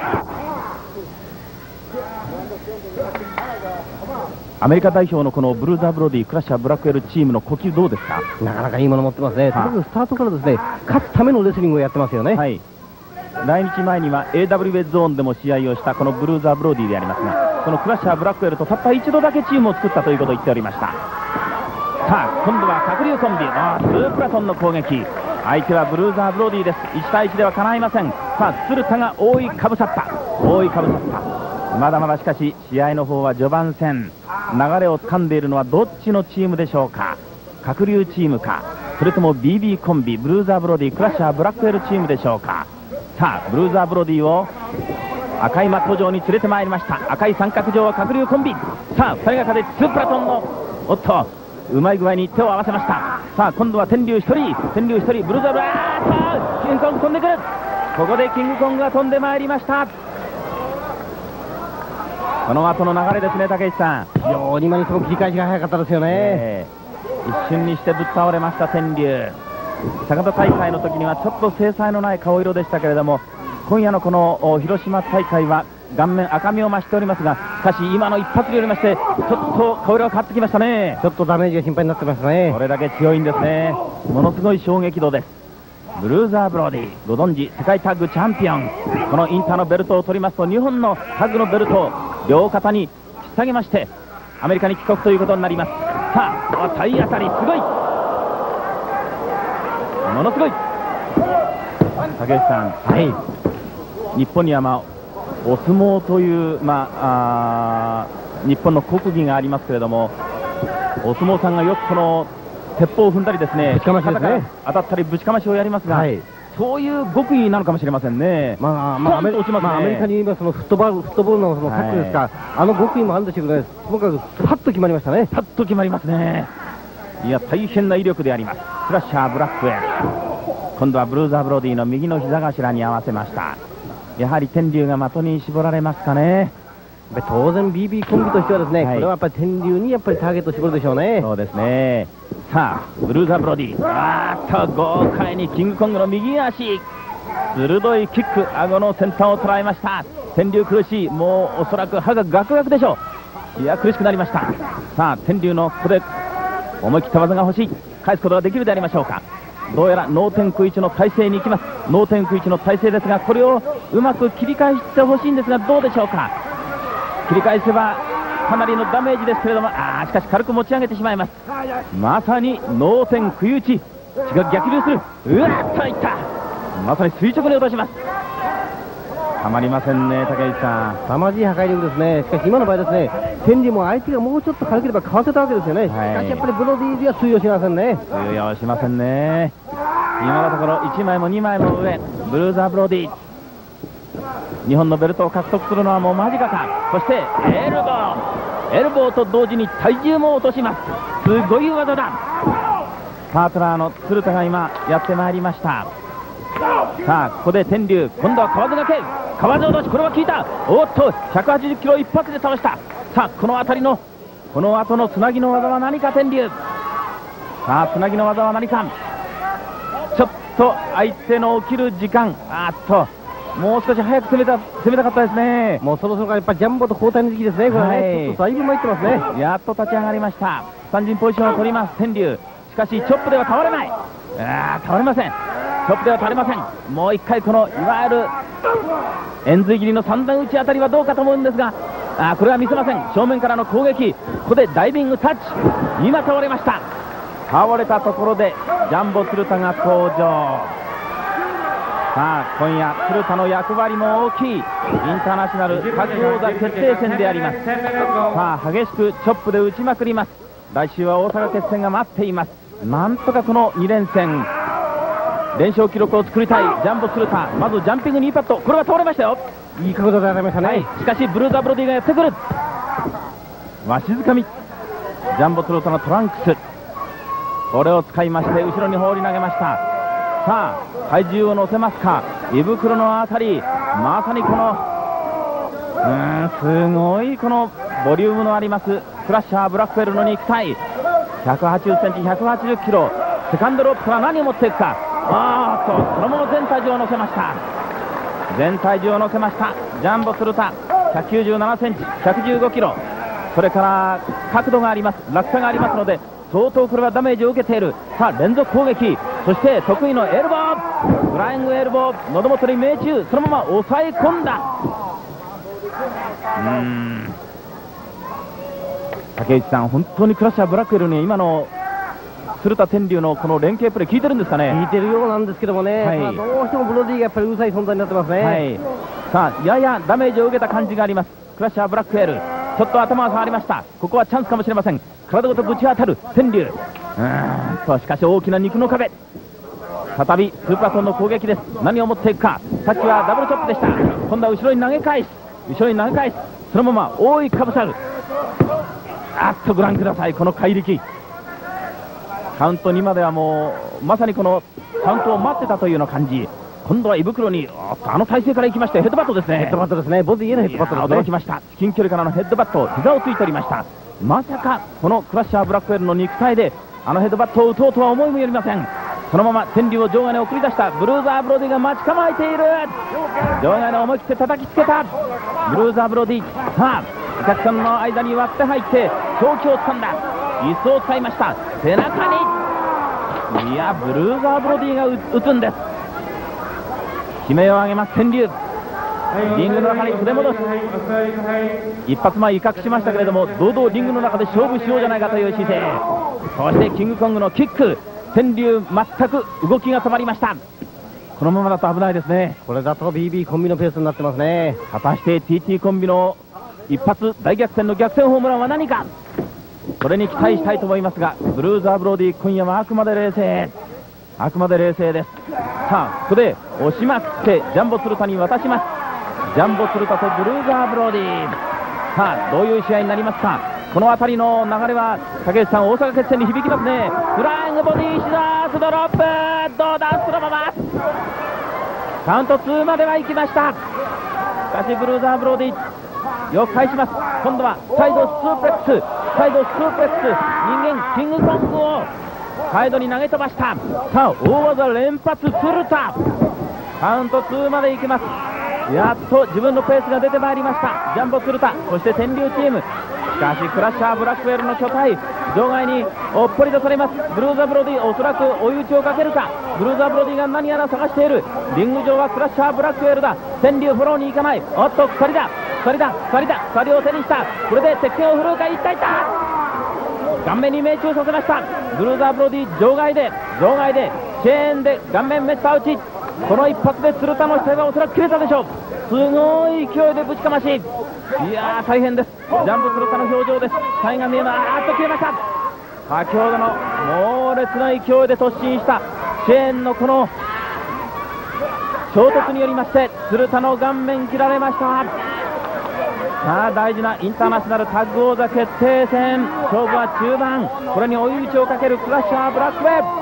アメリカ代表のこのブルーザーブロディクラッシャーブラックウェルチームの呼吸どうですか。 なかなかいいもの持ってますね。とにかくスタートからですね勝つためのレスリングをやってますよね。 はい、来日前には エーダブリューエー ゾーンでも試合をしたこのブルーザーブロディでありますがこのクラッシャーブラックウェルとたった一度だけチームを作ったということを言っておりました。さあ今度は鶴竜コンビあースープラトンの攻撃相手はブルーザーブロディです。いち対いちでは叶いません。さあ鶴田が覆いかぶさった覆いかぶさったまだまだしかし試合の方は序盤戦流れを掴んでいるのはどっちのチームでしょうか。鶴竜チームかそれとも ビービー コンビブルーザーブロディクラッシャーブラックウェルチームでしょうか。さあブルーザーブロディを赤いマット上に連れてまいりました。赤い三角状は鶴竜コンビ。さあふたりがかでツープラトンのおっとうまい具合に手を合わせました。さあ今度は天竜ひとり天竜ひとりブルーザーブラーキングコング飛んでくる。ここでキングコングが飛んでまいりました。この後の流れですね竹内さん。 非常に今にしても切り返しが早かったですよね、 えー、一瞬にしてぶっ倒れました天竜。坂田大会の時にはちょっと精彩のない顔色でしたけれども今夜のこの広島大会は顔面赤みを増しておりますがしかし今の一発によりましてちょっと顔色が変わってきましたね。 ちょっとダメージが心配になってましたね。 これだけ強いんですね。ものすごい衝撃度です。ブルーザーブロディご存知世界タッグチャンピオンこのインターのベルトを取りますとにほんのタッグのベルトを両肩に引っ提げましてアメリカに帰国ということになります。さあ体当たりすごいものすごい竹内さん、はい、日本には、まあ、お相撲という、まあ、あ日本の国技がありますけれどもお相撲さんがよくこの鉄砲を踏んだりですねぶちかましですね当たったりぶちかましをやりますが、はい、そういう極意なのかもしれませんね。 まあ、まあ、アメリカ、まあ、アメリカに言いますそのフットボールフットボールのそのタックルですか、はい、あの極意もあるんでしょうけどねともかくパッと決まりましたね。 パッと決まりますね。いや大変な威力であります。クラッシャーブラックウェル今度はブルーザーブロディの右の膝頭に合わせました。やはり天竜が的に絞られますかね。 当然 ビービー コンビとしてはですね、はい、これはやっぱり天竜にやっぱりターゲットを絞るでしょうね。 そうですね。さあブルーザーブロディあーっと豪快にキングコングの右足鋭いキック顎の先端を捉えました。天竜苦しいもうおそらく歯がガクガクでしょう。いや苦しくなりました。さあ天竜のここで思い切った技が欲しい返すことができるでありましょうか。どうやら脳天空一の体勢に行きます。脳天空一の体勢ですがこれをうまく切り返してほしいんですがどうでしょうか。切り返せばかなりのダメージですけれどもあーしかし軽く持ち上げてしまいます。まさに脳天空打ち血が逆流するうわっといったまさに垂直に落とします。たまりませんね竹内さん。 凄まじい破壊力ですね。しかし今の場合ですね天竜も相手がもうちょっと軽ければかわせたわけですよね、はい、しかしやっぱりブロディでは通用しませんね。 通用しませんね。今のところいちまいもにまいも上ブルーザーブロディ日本のベルトを獲得するのはもう間近か。そしてエルボーエルボーと同時に体重も落とします。すごい技だ。パートナーの鶴田が今やってまいりました。さあここで天竜今度は河津がけ河津落としこれは効いた。おっとひゃくはちじゅっキロ一発で倒した。さあこの辺りのこの後のつなぎの技は何か天竜。さあつなぎの技は何か。ちょっと相手の起きる時間あっともう少し早く攻めた攻めたかったですね。 もうそろそろやっぱジャンボと交代の時期ですねこれね、はい、ちょっとだいぶ参ってますね。 やっと立ち上がりました。スタンジンポジションを取ります天竜。しかしチョップでは倒れない。あ倒れません。チョップでは倒れません。もう一回このいわゆる円髄切りの三段打ちあたりはどうかと思うんですがあこれは見せません。正面からの攻撃ここでダイビングタッチ今倒れました。倒れたところでジャンボ鶴田が登場。さあ今夜鶴田の役割も大きいインターナショナルタッグ王座決定戦であります。さあ激しくチョップで打ちまくります。来週は大阪決戦が待っています。なんとかこのに連戦連勝記録を作りたいジャンボ鶴田。まずジャンピングニーパッドこれは倒れましたよ。 いい角度で当たりましたね、はい、 しかしブルーザーブロディがやってくる。わしづかみ、ジャンボ鶴田のトランクス、これを使いまして後ろに放り投げました。さあ体重を乗せますか。胃袋のあたり、まさにこのうーんすごいこのボリュームのありますクラッシャーブラックウェルの肉体、ひゃくはちじゅっセンチ、ひゃくはちじゅっキロ、セカンドロープから何を持っていくか。あーっとそのまま全体重を乗せました。全体重を乗せましたジャンボ鶴田、ひゃくきゅうじゅうななセンチ、ひゃくじゅうごキロ、それから角度があります、落差がありますので相当これはダメージを受けている。さあ連続攻撃、そして得意のエルボー、フライングエルボー、喉元に命中、そのまま抑え込んだ。うーん竹内さん、本当にクラッシャーブラックウェルに今の鶴田天竜のこの連携プレー効いてるんですかね。 効いてるようなんですけどもね、はい、どうしてもブロディがやっぱりうるさい存在になってますね、はい、 さあややダメージを受けた感じがありますクラッシャーブラックウェル。ちょっと頭が触りました。ここはチャンスかもしれません。体ごとぶち当たる天竜、うーんとしかし大きな肉の壁、再びスーパートンの攻撃です。何を持っていくか。さっきはダブルチョップでした。今度は後ろに投げ返す、後ろに投げ返す、そのまま大いかぶさる。あっとご覧ください、この怪力。カウントにまではもうまさにこのカウントを待ってたというような感じ。今度は胃袋にあの体勢からいきましてヘッドバットですね。 ヘッドバットですね、ボディへのヘッドバットですね。 驚きました。至近距離からのヘッドバット、膝をついておりました。まさかこのクラッシャーブラックウェルの肉体であのヘッドバットを打とうとは思いもよりません。そのまま天竜を場外に送り出したブルーザーブロディが待ち構えている。場外に思い切って叩きつけたブルーザーブロディ。さあお客さんの間に割って入って勝機をつかんだ。椅子を使いました。背中に、いやブルーザーブロディが打つんです。悲鳴を上げます天竜。リングの中に筆戻す。一発前威嚇しましたけれども、堂々リングの中で勝負しようじゃないかという姿勢。そしてキングコングのキック、天竜全く動きが止まりました。このままだと危ないですね。 これだと ビービー コンビのペースになってますね。 果たして ティーティー コンビの一発大逆転の逆転ホームランは何か、それに期待したいと思いますが、ブルーザーブロディ今夜はあくまで冷静、あくまで冷静です。さあここで押しまくってジャンボ鶴田に渡します。ジャンボ鶴田とブルーザーブロディ、さあどういう試合になりますか。この辺りの流れは竹内さん、大阪決戦に響きますね。フライングボディシザースドロップ、どうだ、そのままカウントツーまでは行きました。しかしブルーザーブロディよく返します。今度はサイドスープレックス、サイドスープレックス、人間キングコングをサイドに投げ飛ばした。さあ大技連発鶴田、カウントツーまで行きます。やっと自分のペースが出てまいりましたジャンボ鶴田、そして天竜チーム。しかしクラッシャーブラックウェルの巨体、場外におっぽり出されます。ブルーザーブロディ、おそらく追い打ちをかけるか。ブルーザーブロディが何やら探している。リング上はクラッシャーブラックウェルだ。天竜フォローに行かない。おっと鎖だ鎖だ鎖だ鎖を手にした。これで鉄拳を振るうか。いったいった顔面に命中させました。ブルーザーブロディ場外で場外でチェーンで顔面めった打ち。この一発で鶴田の姿勢はおそらく切れたでしょう。すごい勢いでぶちかまし、いやー大変です。ジャンボ鶴田の表情です。体が見えます。あーっと切れました。先ほどの猛烈な勢いで突進したチェーンのこの衝突によりまして鶴田の顔面切られました。さあ大事なインターナショナルタッグ王座決定戦、勝負は中盤。これに追い打ちをかけるクラッシャーブラックウェブ。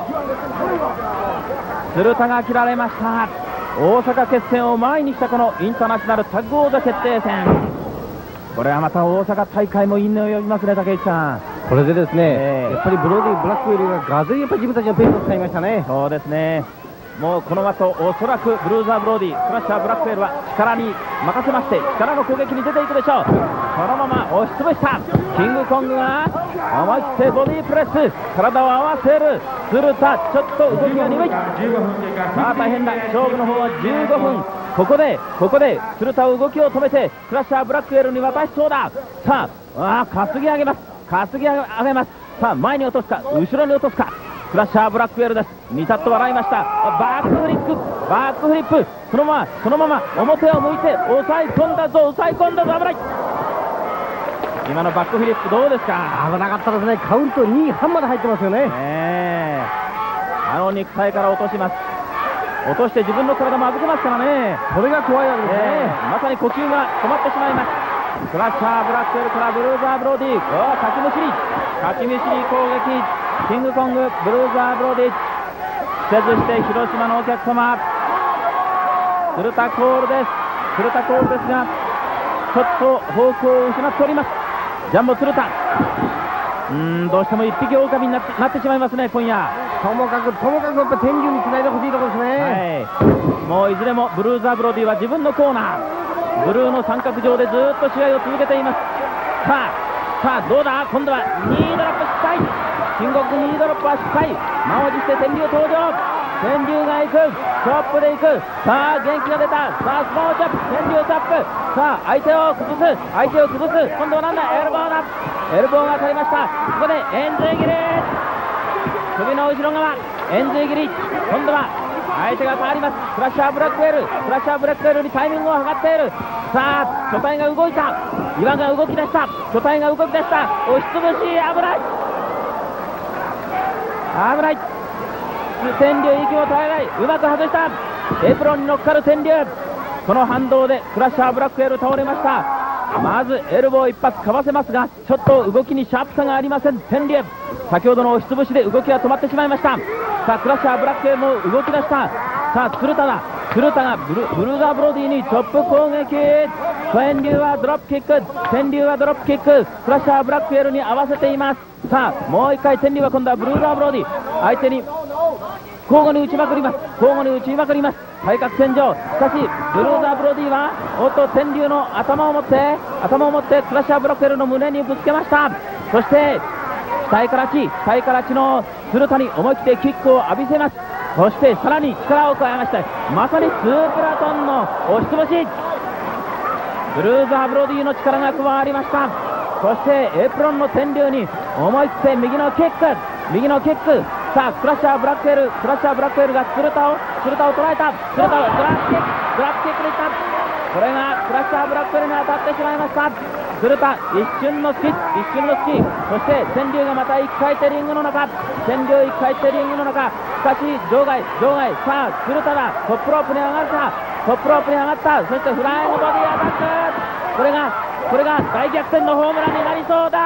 鶴田が切られました。大阪決戦を前にしたこのインターナショナルタッグ王座決定戦、これはまた大阪大会も因縁を呼びますね竹内さん。 これでですね、えー、やっぱりブロディブラックウェルががぜんやっぱり自分たちのペースを使いましたね。 そうですね、もうこの後おそらくブルーザーブロディ、クラッシャーブラックウェルは力に任せまして力の攻撃に出ていくでしょう。そのまま押しつぶしたキングコングが思い切ってボディープレス、体を合わせる鶴田、ちょっと動きが鈍い。さあ大変だ、勝負の方はじゅうごふん。ここでここで鶴田を動きを止めてクラッシャーブラックウェルに渡しそうだ。さああ担ぎ上げます、担ぎ上げます。さあ前に落とすか後ろに落とすか。クラッシャーブラックウェルです。ニタッと笑いました。バックフリップバックフリップ、そのままそのまま表を向いて押さえ込んだぞ押さえ込んだぞ。危ない。今のバックフリップどうですか。 危なかったですね。カウントに半まで入ってますよね。 ね、あの肉体から落とします。 落として自分の体も預けますからね。 それが怖いわけですね、 えー、まさに呼吸が止まってしまいます。クラッシャーブラックウェルからブルーザーブロディ、かきむしりかきむしり攻撃、キングコングブルーザーブロディ、せずして広島のお客様鶴田コールです。鶴田コールですがちょっと方向を失っております。ジャンボ鶴田、うーんどうしても一匹狼になって、なってしまいますね今夜。 ともかくともかくやっぱ天竜につないでほしいところですね、 はい、もういずれもブルーザーブロディは自分のコーナーブルーの三角上でずっと試合を続けています。さあさあどうだ、今度はにドロップ失敗、新国にドロップは失敗、満を持して天竜登場、天竜が行く、チョップで行く、さあ元気が出た、さあスモーチョップ、天竜チョップ、さあ相手を崩す、相手を崩す、今度はなんだ、エルボーだ、エルボーが当たりました。ここで円髄切り、首の後ろ側円髄切り、今度は相手が変わります。クラッシャーブラックウェル、クラッシャーブラックウェルにタイミングを測っている。さあ巨体が動いた、岩が動き出した、巨体が動き出した、押しつぶし、危ない危ない、天竜息も絶えない、うまく外した、エプロンに乗っかる天竜、その反動でクラッシャーブラックウェル倒れました。まずエルボー一発かわせますがちょっと動きにシャープさがありません。天竜、先ほどの押しつぶしで動きが止まってしまいました。さあクラッシャーブラックウェルも動き出した。さあ鶴田だ、鶴田がブ ル, ブルーザーブロディにチョップ攻撃、天竜はドロップキック、天竜はドロップキック、クラッシャーブラックウェルに合わせています。さあもう一回天竜は今度はブルーザーブロディ相手に交互に打ちまくります、交互に打ちまくります、対角線上。しかしブルーザーブロディはおっと天竜の頭を持って頭を持ってクラッシャーブラックウェルの胸にぶつけました。そして額から血額から血の鶴田に思い切ってキックを浴びせます。そしてさらに力を加えまして、まさにスープラトンの押しつぶし、ブルーザーブロディの力が加わりました。そしてエプロンの天竜に思い切って右のキック右のキック、さあクラッシャーブラックウェルクラッシャーブラックウェルが鶴田を鶴田を捉えた、鶴田をグラッキックグラッキックでした。これがクラッシャーブラックウェルに当たってしまいました。鶴田一瞬の隙一瞬の隙、そして天竜がまた一回転リングの中、天竜一回転リングの中、しかし場外場外、さあ鶴田だ、トップロープに上がった、トップロープに上がった、そしてフライングボディアタック、これがこれが大逆転のホームランになりそうだ。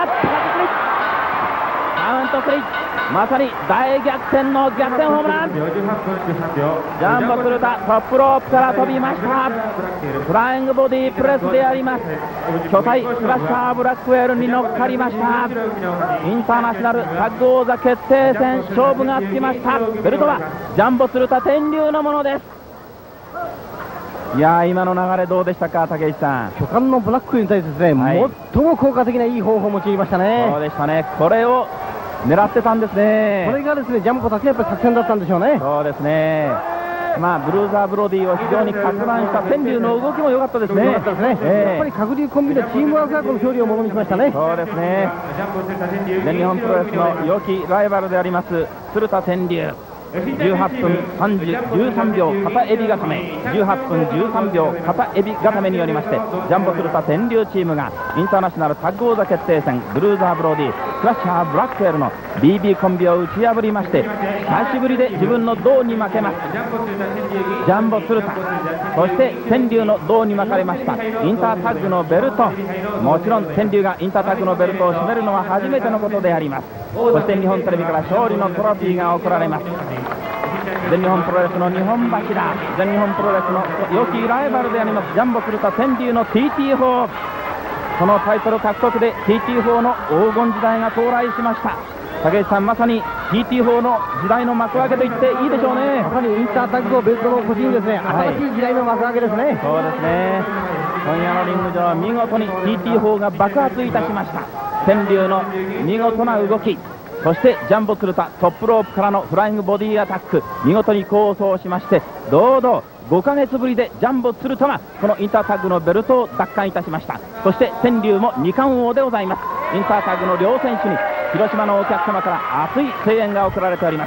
カウントスリー、まさに大逆転の逆転ホームラン。ジャンボ鶴田トップロープから飛びました。フライングボディプレスであります。巨体クラッシャーブラックウェルに乗っかりました。インターナショナルタッグ王座決定戦、勝負がつきました。ベルトはジャンボ鶴田天竜のものです。いやー今の流れどうでしたか、武井さん。 巨漢のブラックに対してですね、はい、最も効果的ないい方法を用いましたね。 そうでしたね、これを狙ってたんですね。 これがですねジャンボたちのやっぱり作戦だったんでしょうね。 そうですね、まあブルーザーブロディを非常にか乱した天竜の動きも良かったですね。 良かったですね、えー、やっぱり角竜コンビのチームワークがこの勝利をものにしましたね。 そうですね、全日本プロレスの良きライバルであります鶴田天竜、じゅうはっぷんさんじゅうさんびょう片エビ固め、じゅうはっぷんじゅうさんびょう片エビ固めによりまして、ジャンボ鶴田天竜チームがインターナショナルタッグ王座決定戦、ブルーザーブロディクラッシャーブラックウェルの ビービー コンビを打ち破りまして、久しぶりで自分の銅に負けます。ジャンボ鶴田、そして天竜の銅に巻かれましたインタータッグのベルト、もちろん天竜がインタータッグのベルトを締めるのは初めてのことであります。そして日本テレビから勝利のトロフィーが贈られます。全日本プロレスの日本柱、全日本プロレスの良きライバルでありますジャンボ鶴田天竜の ティーティー 砲、そのタイトル獲得で ティーティー 砲の黄金時代が到来しました。武井さん、まさに ティーティー 砲の時代の幕開けと言っていいでしょうね。 まさにインタータッグをベルトの腰にですね、新しい時代の幕開けですね、はい、 そうですね、今夜のリング上は見事に ティーティー 砲が爆発いたしました。天竜の見事な動き、そしてジャンボ鶴田トップロープからのフライングボディアタック、見事に構想しまして、堂々ごかげつぶりでジャンボ鶴田はこのインタータッグのベルトを奪還いたしました。そして天竜もに冠王でございます。インタータッグの両選手に広島のお客様から熱い声援が送られております。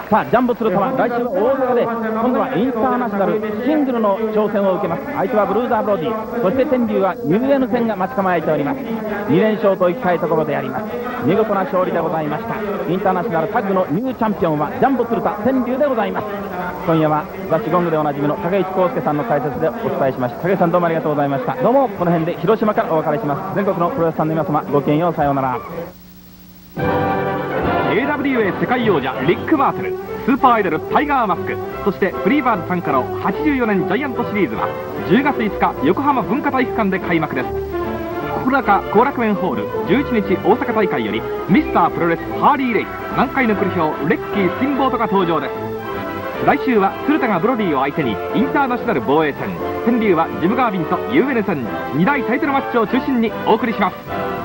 さあジャンボ鶴田は来週は大阪で今度はインターナショナルシングルの挑戦を受けます。相手はブルーザー・ブロディ、そして天竜はニューエヌ戦が待ち構えております。に連勝といきたいところであります。見事な勝利でございました。インターナショナルタッグのニューチャンピオンはジャンボ鶴田天竜でございます。今夜は雑誌ゴングでおなじみの竹内康介さんの解説でお伝えしました。竹内さんどうもありがとうございました。どうもこの辺で広島からお別れします。全国のプロレスファンの皆様ごきげんよう、さようなら。 エーダブリューエー 世界王者リック・マーテル、スーパーアイドルタイガーマスク、そしてフリーバーズ参加のはちじゅうよねんジャイアントシリーズはじゅうがついつか横浜文化体育館で開幕です。小高後楽園ホールじゅういちにち大阪大会よりミスタープロレスハーリーレイス南海の栗票レッキースティンボートが登場です。来週は鶴田がブロディを相手にインターナショナル防衛戦、天竜はジム・ガービンと ユーエヌ 戦に大タイトルマッチを中心にお送りします。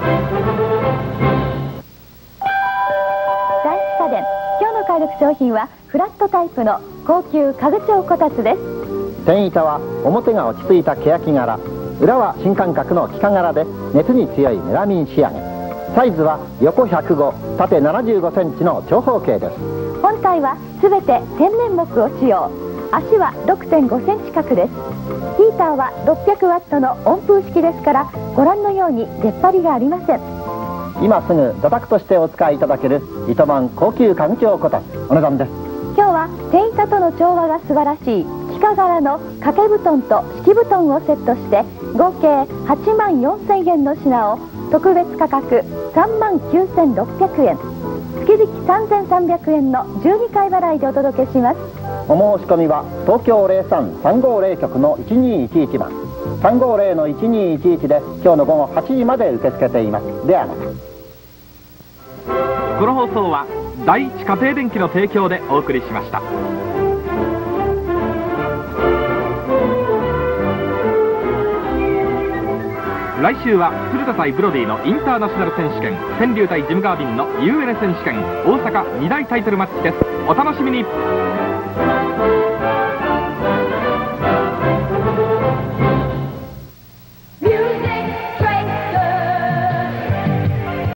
大地家電、今日の買い得商品はフラットタイプの高級家具調こたつです。 天板は表が落ち着いた欅柄、裏は新感覚の幾何柄で熱に強いメラミン仕上げ。サイズは横ひゃくご、縦ななじゅうごセンチの長方形です。 本体は全て天然木を使用。足は ろくてんごセンチ角です。ヒーターはろっぴゃくワットの温風式ですから、ご覧のように出っ張りがありません。 今すぐ座卓としてお使いいただける糸満高級家具調こたつ、お値段です。 今日は天板との調和が素晴らしい幾何柄の掛け布団と敷布団をセットして合計はちまんよんせんえんの品を特別価格さんまんきゅうせんろっぴゃくえん、月々さんぜんさんびゃくえんのじゅうにかい払いでお届けします。 お申し込みは東京 ゼロさん さんごゼロ局のいちにいちいちばん、さんごゼロのいちにいちいちで今日の午後はちじまで受け付けています。ではまた。 この放送は第一家庭電機の提供でお送りしました。来週は鶴田対ブロディのインターナショナル選手権、天竜対ジム・ガービンの ユーエヌ 選手権大阪に大タイトルマッチです。お楽しみに。